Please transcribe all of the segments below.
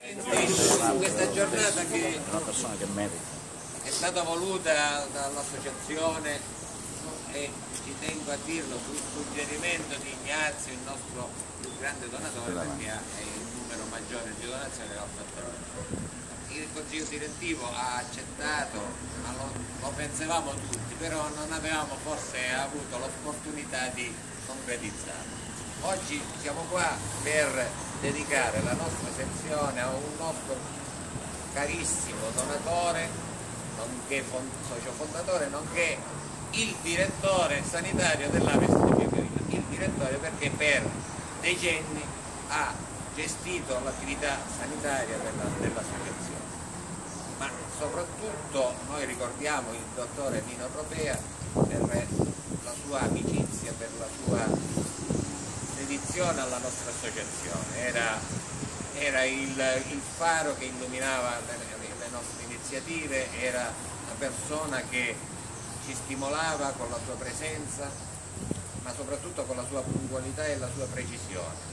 Su questa giornata che una persona che merita. è stata voluta dall'associazione e ci tengo a dirlo sul suggerimento di Ignazio, il nostro più grande donatore, perché ha il numero maggiore di donazioni l'ha fatto. Il Consiglio direttivo ha accettato, ma lo pensavamo tutti, però non avevamo forse avuto l'opportunità di concretizzarlo. Oggi siamo qua per dedicare la nostra sezione a un nostro carissimo donatore, nonché socio fondatore, nonché il direttore sanitario dell'Avis di Piapiavilla. Il direttore perché per decenni ha gestito l'attività sanitaria dell'associazione. Ma soprattutto noi ricordiamo il dottore Nino Tropea per la sua amicizia, per la sua dedizione alla nostra associazione. Era il faro che illuminava le nostre iniziative, era una persona che ci stimolava con la sua presenza, ma soprattutto con la sua puntualità e la sua precisione.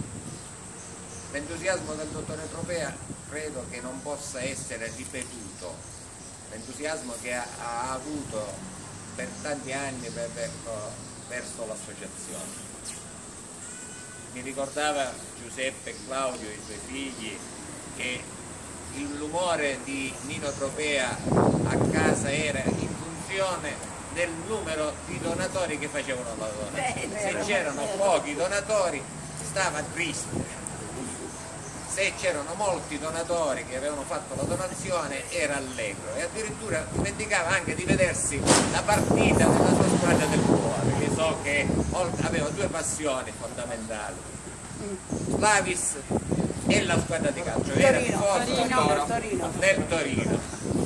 L'entusiasmo del dottore Tropea credo che non possa essere ripetuto, l'entusiasmo che ha avuto per tanti anni verso l'associazione. Mi ricordava Giuseppe e Claudio, i suoi figli, che l'umore di Nino Tropea a casa era in funzione del numero di donatori che facevano la donazione. Se c'erano pochi donatori stava triste. Se c'erano molti donatori che avevano fatto la donazione era allegro e addirittura dimenticava anche di vedersi la partita della sua squadra del cuore, che so che aveva due passioni fondamentali, l'Avis e la squadra di calcio, era del Torino.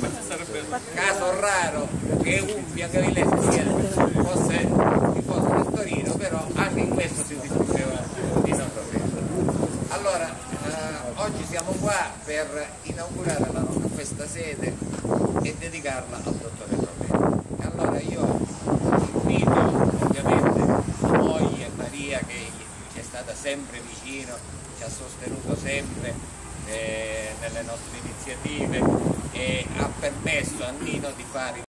Caso raro che un biancavillese fosse tifoso del Torino, però anche in questo si discuteva di non Tropea. Allora, oggi siamo qua per inaugurare questa sede e dedicarla al dottore Tropea. E allora io invito ovviamente la moglie Maria, che ci è stata sempre vicino, ci ha sostenuto sempre nelle nostre iniziative e ha permesso a Nino di fare